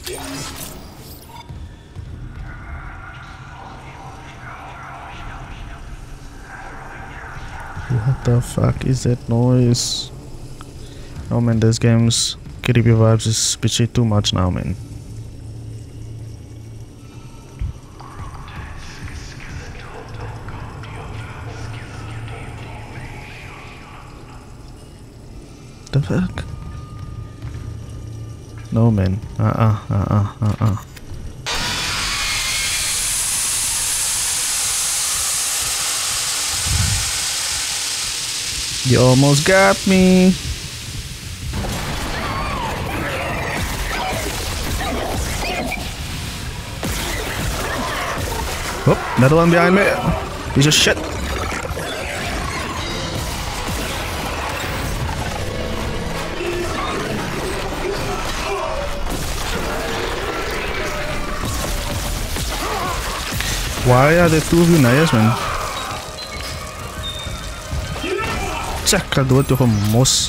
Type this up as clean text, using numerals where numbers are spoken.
What the fuck is that noise? Oh man, this game's creepy vibes is bitchy too much now, man. The fuck? No man. You almost got me. Oh, another one behind me. Piece of shit. Why are there two of you Nayas, man? Check, I'll do it to a moss.